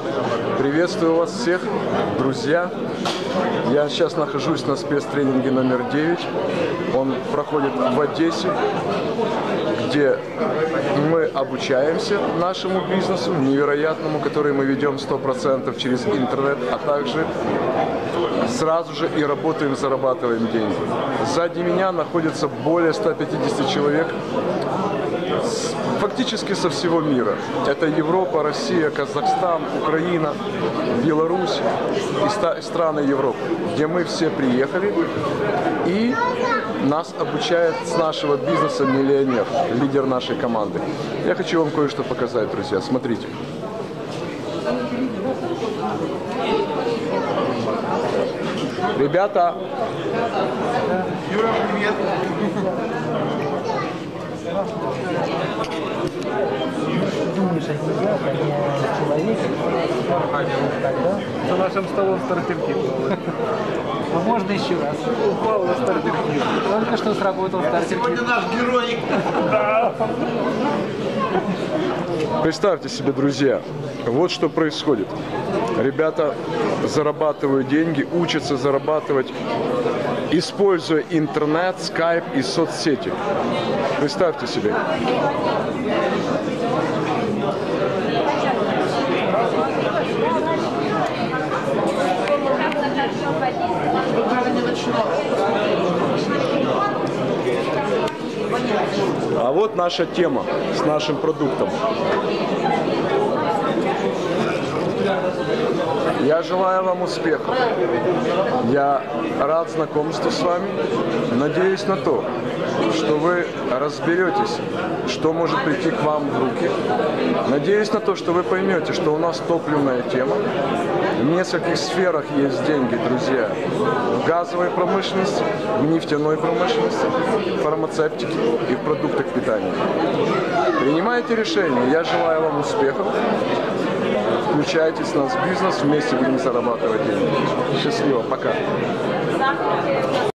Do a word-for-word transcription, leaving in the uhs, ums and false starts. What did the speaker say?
Приветствую вас всех, друзья. Я сейчас нахожусь на спецтренинге номер девять. Он проходит в Одессе, где мы обучаемся нашему бизнесу, невероятному, который мы ведем сто процентов через интернет, а также сразу же и работаем, зарабатываем деньги. Сзади меня находится более ста пятидесяти человек, фактически со всего мира. Это Европа, Россия, Казахстан, Украина, Беларусь и страны Европы, где мы все приехали, и нас обучает с нашего бизнеса миллионер, лидер нашей команды. Я хочу вам кое-что показать, друзья. Смотрите. Ребята! Юра, привет! Думаешь, от тебя, как человек, За нашим столом стартер-кит. а можно еще раз? Упал на стартер-кит. Только что сработал стартер-кит. Сегодня наш герой! Представьте себе, друзья, вот что происходит. Ребята зарабатывают деньги, учатся зарабатывать, используя интернет, скайп и соцсети. Представьте себе. А вот наша тема с нашим продуктом. Я желаю вам успеха. Я рад знакомству с вами. Надеюсь на то, что вы разберетесь, что может прийти к вам в руки. Надеюсь на то, что вы поймете, что у нас топливная тема. В нескольких сферах есть деньги, друзья. В газовой промышленности, в нефтяной промышленности, в фармацевтике и в продуктах питания. Принимайте решения. Я желаю вам успехов. Включайтесь в наш бизнес, вместе будем зарабатывать деньги. Счастливо, пока.